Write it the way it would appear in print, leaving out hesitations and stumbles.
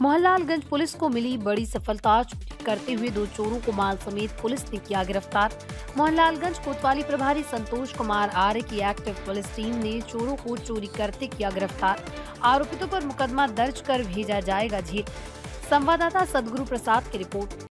Mohanlalganj police को मिली बड़ी सफलता। चोरी करते हुए दो चोरों को माल समेत पुलिस ने किया गिरफ्तार। मोहनलालगंज कोतवाली प्रभारी संतोष कुमार आर्य की एक्टिव पुलिस टीम ने चोरों को चोरी करते किया गिरफ्तार। आरोपितों पर मुकदमा दर्ज कर भेजा जाएगा जेल। संवाददाता सदगुरु प्रसाद की रिपोर्ट।